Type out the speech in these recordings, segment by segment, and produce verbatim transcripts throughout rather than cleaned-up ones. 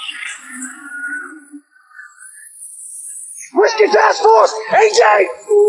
Rescue Task Force! A J!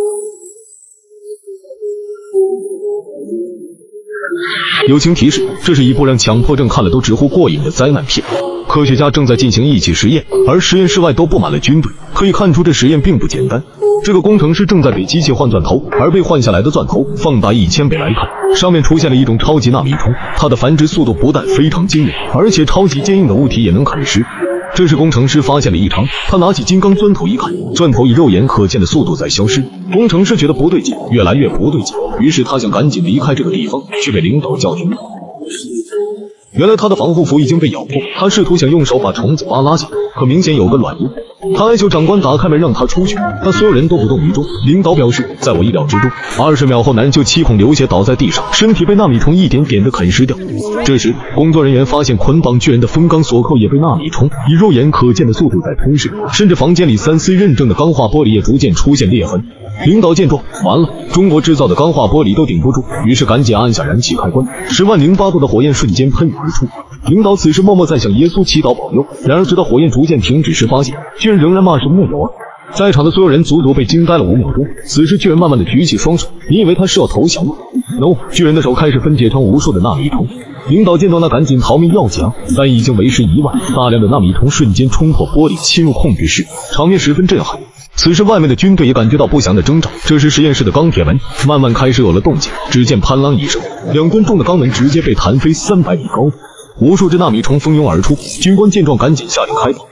友情提示：这是一部让强迫症看了都直呼过瘾的灾难片。科学家正在进行一起实验，而实验室外都布满了军队。可以看出，这实验并不简单。这个工程师正在给机器换钻头，而被换下来的钻头放大一千倍来看，上面出现了一种超级纳米虫，它的繁殖速度不但非常惊人，而且超级坚硬的物体也能啃食。这时工程师发现了异常，他拿起金刚钻头一看，钻头以肉眼可见的速度在消失。工程师觉得不对劲，越来越不对劲，于是他想赶紧离开这个地方，去被领导教训。原来他的防护服已经被咬破，他试图想用手把虫子扒拉下来，可明显有个卵印。他哀求长官打开门让他出去，但所有人都不动于衷。领导表示，在我意料之中。二十秒后，男就七孔流血倒在地上，身体被纳米虫一点点的啃食掉。这时，工作人员发现捆绑巨人的风钢锁扣也被纳米虫以肉眼可见的速度在吞噬，甚至房间里三 C 认证的钢化玻璃也逐渐出现裂痕。领导见状，完了，中国制造的钢化玻璃都顶不住，于是赶紧按下燃气开关，十万零八度的火焰瞬间喷涌而出。领导此时默默在向耶稣祈祷保佑，然而直到火焰逐渐停止时，发现巨人仍然骂声没有啊！在场的所有人足足被惊呆了五秒钟。此时巨人慢慢的举起双手，你以为他是要投降吗 ？No， 巨人的手开始分解成无数的纳米虫。领导见状，那赶紧逃命要抢，但已经为时已晚，大量的纳米虫瞬间冲破玻璃，侵入控制室，场面十分震撼。此时外面的军队也感觉到不祥的征兆，这时实验室的钢铁门慢慢开始有了动静，只见潘啷一声，两吨重的钢门直接被弹飞三百米高，无数只纳米虫蜂拥而出。军官见状赶紧下令开炮，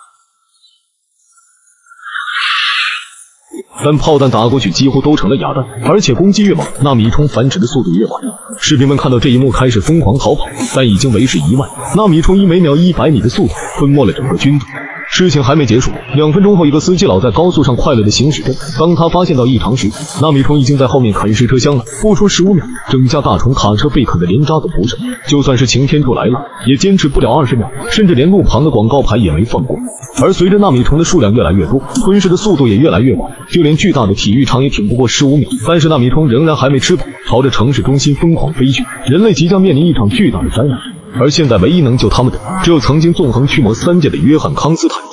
但炮弹打过去几乎都成了哑弹，而且攻击越猛，纳米虫繁殖的速度越快。士兵们看到这一幕开始疯狂逃跑，但已经为时已晚，纳米虫以每秒一百米的速度吞没了整个军队。事情还没结束，两分钟后，一个司机老在高速上快乐地行驶着。当他发现到异常时，纳米虫已经在后面啃食车厢了。不出十五秒，整架大虫卡车被啃得连渣都不剩。就算是擎天柱来了，也坚持不了二十秒，甚至连路旁的广告牌也没放过。而随着纳米虫的数量越来越多，吞噬的速度也越来越快，就连巨大的体育场也挺不过十五秒。但是纳米虫仍然还没吃饱，朝着城市中心疯狂飞去。人类即将面临一场巨大的灾难。而现在唯一能救他们的，只有曾经纵横驱魔三界的约翰·康斯坦。